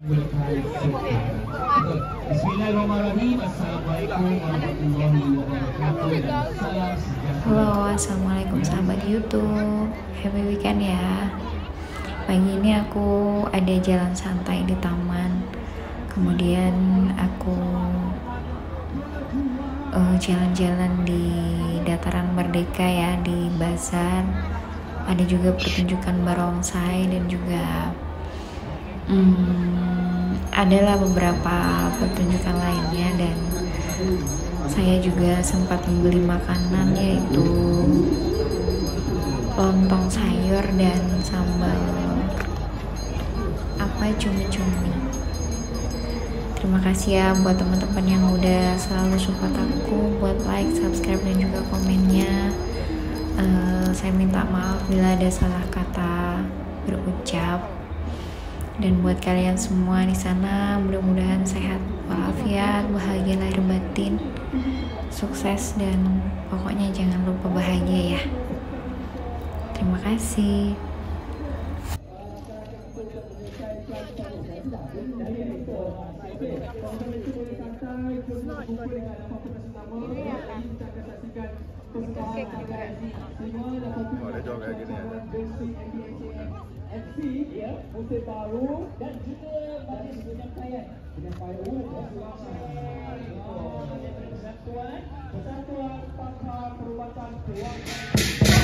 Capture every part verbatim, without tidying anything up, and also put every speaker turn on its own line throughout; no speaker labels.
Bismillahirrahmanirrahim. Assalamualaikum warahmatullahi wabarakatuh. Salam sejahtera.
Halo, assalamualaikum sahabat YouTube. Happy weekend ya. Pagi ini aku ada jalan santai di taman. Kemudian aku uh, jalan-jalan di dataran Merdeka ya, di bazar. Ada juga pertunjukan barongsai dan juga hmm, adalah beberapa pertunjukan lainnya, dan saya juga sempat membeli makanan yaitu lontong sayur dan sambal apa cumi-cumi. Terima kasih ya buat teman-teman yang udah selalu support aku, buat like, subscribe dan juga komennya. Uh, saya minta maaf bila ada salah kata berucap. Dan buat kalian semua di sana, mudah-mudahan sehat walafiat, bahagia lahir batin, sukses, dan pokoknya jangan lupa bahagia ya. Terima kasih.
Oh, dia jual kayak gini ya.
F C ya, musim baru dan juga bagi penyampaian penyampaian persatuan persatuan pakar perubatan keuangan.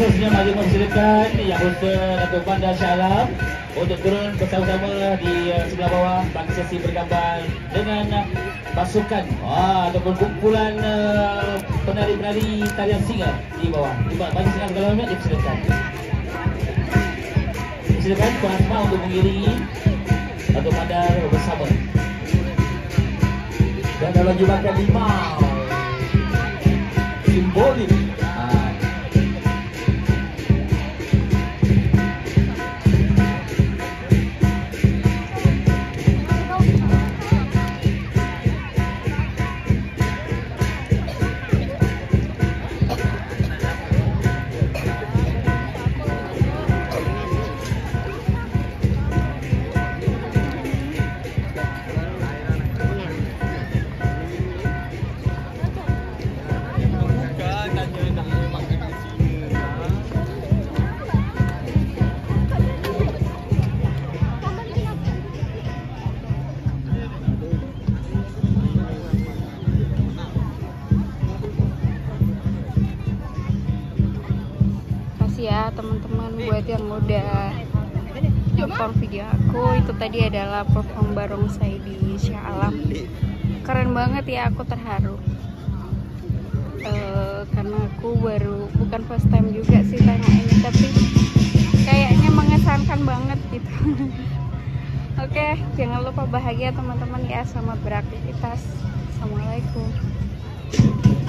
Khususnya mari mempersilakan yang Ustaz Datuk Bandar Shah Alam untuk turun bersama-sama di uh, sebelah bawah bagi sesi bergambar dengan uh, pasukan ah, ataupun kumpulan uh, penari-penari tarian singa di bawah. Bagi singa segala-galanya dipersilakan. Silakan Puan Asma untuk mengiringi Datuk Bandar bersama. Dan dalam jumlah lima simbolik.
Ya teman-teman buat yang udah nonton video aku. Itu tadi adalah perform barongsai di Shah Alam. Keren banget ya, aku terharu uh, karena aku baru, bukan first time juga sih tengok ini, tapi kayaknya mengesankan banget gitu. Oke, jangan lupa bahagia teman-teman ya, selamat beraktivitas. Assalamualaikum.